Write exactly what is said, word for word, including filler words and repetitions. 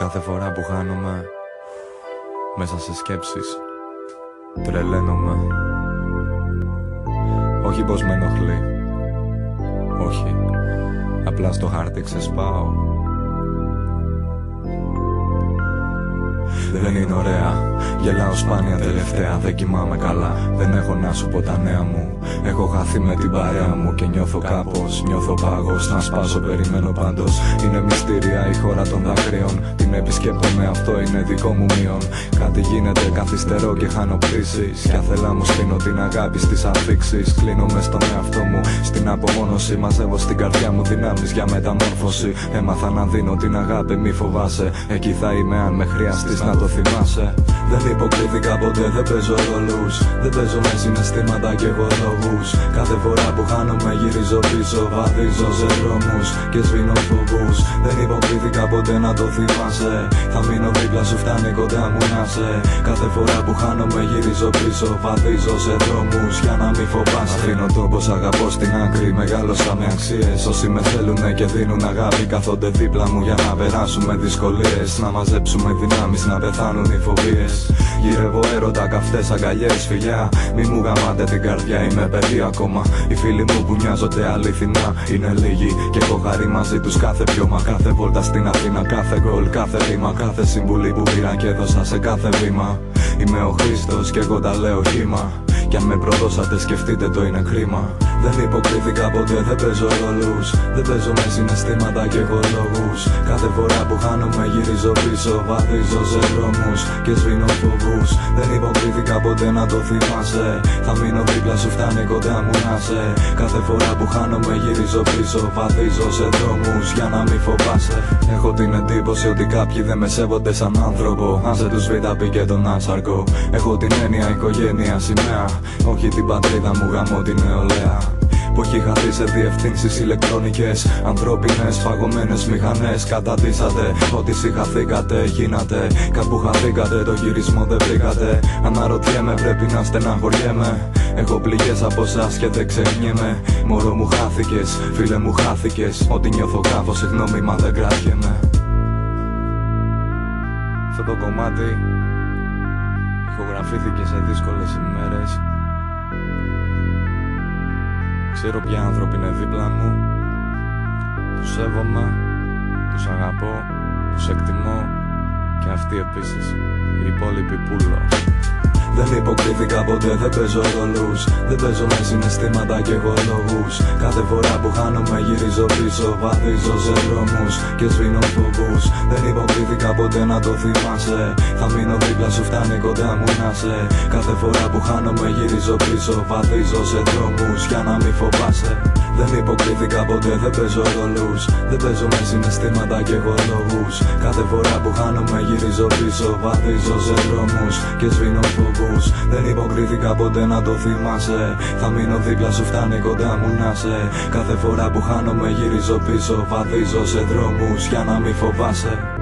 Κάθε φορά που χάνομαι μέσα σε σκέψεις, τρελαίνομαι. Όχι πως με ενοχλεί, όχι, απλά στο χάρτη ξεσπάω. Δεν είναι ωραία, γελάω σπάνια τελευταία, δεν κοιμάμαι καλά. Δεν έχω να σου πω τα νέα μου, έχω χαθεί με την παρέα μου και νιώθω κάπως, νιώθω πάγος. Να σπάσω, περιμένω πάντως, είναι μυστήρια η χώρα των δάκρυων. Την επισκέπτομαι, αυτό είναι δικό μου μείον. Κάτι γίνεται, καθυστερώ και χάνω πτήσεις. Κι αθελά μου στείνω την αγάπη στις αφήξεις. Κλείνω μες στον εαυτό μου, στην απομόνωση. Μαζεύω στην καρδιά μου δυνάμεις για μεταμόρφωση. Έμαθα να δίνω την αγάπη, μη φοβάσαι. Εκεί θα είμαι αν με χρειαστείς να το θυμάσαι. Δεν υποκρίθηκα ποτέ, δεν παίζω ρόλους. Δεν παίζω με συναισθήματα και εγώ λόγους. Κάθε φορά που χάνομαι γυρίζω πίσω, βαδίζω σε δρόμους και σβήνω φοβούς. Δεν υποκρίθηκα ποτέ, να το θυμάσαι. Θα μείνω δίπλα σου, φτάνει κοντά μου να σε. Κάθε φορά που χάνομαι γυρίζω πίσω, βαδίζω σε δρόμους για να μη φοβάσαι. Αφήνω το πως αγαπώ στην άκρη, μεγάλωσα με αξίες. Όσοι με θέλουνε και δίνουν αγάπη κάθονται δίπλα μου για να περάσουμε δυσκολίες. Να μαζέψουμε δυνάμεις, να πεθάνουν οι φοβίες. Γυρεύω έρωτα, καυτές αγκαλιές, φιλιά. Μη μου γαμάτε την καρδιά, είμαι παιδί ακόμα. Οι φίλοι μου που μοιάζονται αληθινά είναι λίγοι και έχω χαρεί μαζί τους κάθε πιώμα. Κάθε βόλτα στην Αθήνα, κάθε γκολ, κάθε ρήμα. Κάθε συμβουλή που πήρα και έδωσα σε κάθε βήμα. Είμαι ο Χρήστος και εγώ τα λέω χήμα. Κι αν με προδώσατε σκεφτείτε το είναι κρίμα. Δεν υποκρίθηκα ποτέ, δεν παίζω ρόλους. Δεν παίζω με συναισθήματα και εγώ λόγους. Κάθε φορά που χάνομαι γυρίζω πίσω, βαδίζω σε δρόμους και σβήνω φοβούς. Δεν υποκρίθηκα ποτέ, να το θυμάσαι. Θα μείνω δίπλα σου, φτάνει κοντά μου να σε. Κάθε φορά που χάνομαι γυρίζω πίσω, βαδίζω σε δρόμους για να μη φοβάσαι. Έχω την εντύπωση ότι κάποιοι δεν με σέβονται σαν άνθρωπο. Αν σε τους β' πει και τον άσαρκο. Έχω την έννοια οικογένεια σημαία, όχι την πατρίδα μου, γαμώ την νεολαία. Που έχει χαθεί σε διευθύνσεις ηλεκτρονικές. Ανθρώπινες φαγωμένες μηχανές. Καταντήσατε ότι συγχαθήκατε, γίνατε. Κάπου χαθήκατε, το γυρισμό δεν βρήκατε. Αναρωτιέμαι, πρέπει να στεναχωριέμαι. Έχω πληγές από εσάς και δεν ξεχνιέμαι. Μωρό μου χάθηκες, φίλε μου χάθηκες. Ότι νιώθω κάπως, συγγνώμη μα δεν κράτιεμαι. Αυτό το κομμάτι ηχογραφήθηκε σε δύσκολες ημέρες. Ξέρω ποια άνθρωποι είναι δίπλα μου. Τους σέβομαι, τους αγαπώ, τους εκτιμώ. Και αυτοί επίσης, οι υπόλοιποι πουλο. Δεν υποκρίθηκα ποτέ, δεν παίζω ρόλους. Δεν παίζω με συναισθήματα και εγώ λόγους. Κάθε φορά που χάνομαι γυρίζω πίσω, βαδίζω σε δρόμους και σβήνω φοβούς. Δεν υποκρίθηκα ποτέ, να το θυμάσαι. Θα μείνω δίπλα σου, φτάνει κοντά μου να σε. Κάθε φορά που χάνομαι γυρίζω πίσω, βαδίζω σε δρόμους για να μη φοβάσαι. Δεν υποκρίθηκα ποτέ, δεν παίζω ρόλους. Δεν παίζω με συναισθήματα και εγώ λόγους. Κάθε φορά που χάνομαι γυρίζω πίσω, βαδίζω σε δρόμους και σβήνω φοβούς. Δεν υποκρίθηκα ποτέ, να το θυμάσαι. Θα μείνω δίπλα σου, φτάνει κοντά μου να σε. Κάθε φορά που χάνομαι γυρίζω πίσω, βαδίζω σε δρόμους για να μη φοβάσαι.